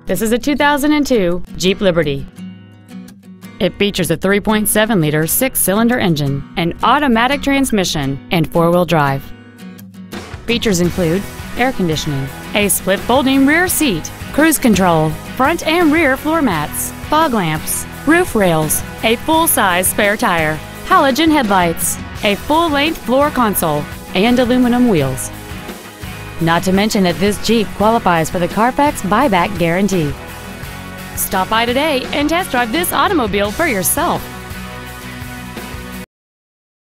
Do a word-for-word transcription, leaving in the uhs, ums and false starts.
This is a two thousand two Jeep Liberty. It features a three point seven liter six-cylinder engine, an automatic transmission, and four-wheel drive. Features include air conditioning, a split folding rear seat, cruise control, front and rear floor mats, fog lamps, roof rails, a full-size spare tire, halogen headlights, a full-length floor console, and aluminum wheels. Not to mention that this Jeep qualifies for the Carfax buyback guarantee. Stop by today and test drive this automobile for yourself.